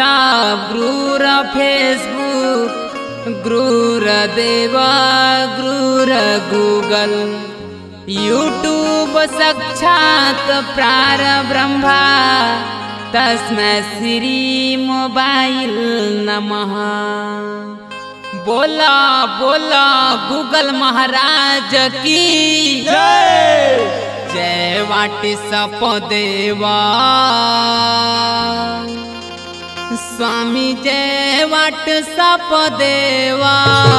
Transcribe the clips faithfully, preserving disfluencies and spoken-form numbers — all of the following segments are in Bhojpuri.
व्हाट्सएप गुरुर फेसबुक गुरुर देव गुरुर गूगल यूट्यूब साक्षात प्रारब्रह्मा तस्मै श्री मोबाइल नमः। बोला बोला गूगल महाराज की जय। जय व्हाट्सएप देवा स्वामी जय व्हाट्सएप देवा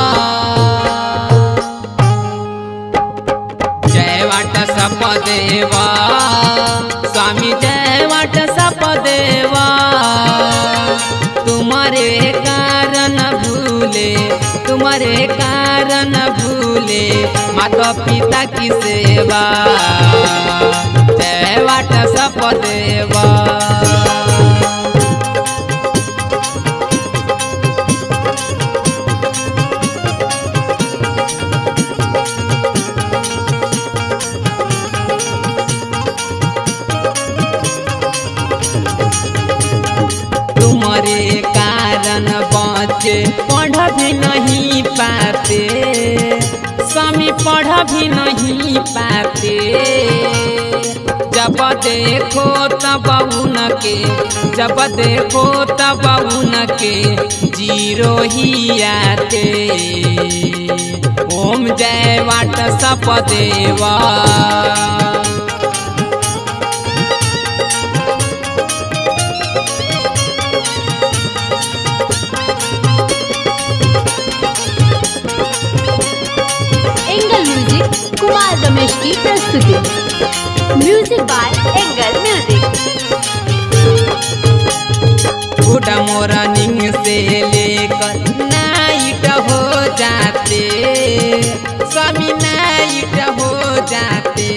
जय व्हाट्सएप देवा स्वामी जय व्हाट्सएप देवा। तुम्हारे कारण भूले तुम्हारे कारण भूले माता पिता की सेवा जय व्हाट्सएप देवा। तुम्हारे कारण बच्चे पढ़ भी नहीं पाते स्वामी पढ़ भी नहीं पाते। जब देखो तब उनके जब देखो तब उनके जीरो ही आते। ओम जय व्हाट्सएप देवा कुमार रमेश की प्रस्तुति। Music by angle music. Good morning से लेकर नाइट हो जाते स्वामी नाइट हो जाते।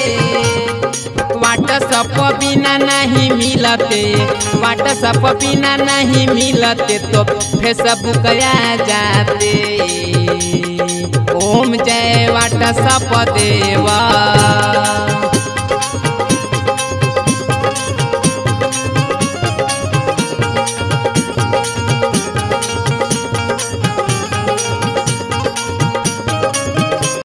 व्हाट्सएप बिना नहीं मिलते व्हाट्सएप बिना नहीं मिलते तो फेसबुक आ जाते। ओम जय व्हाट्सएप देवा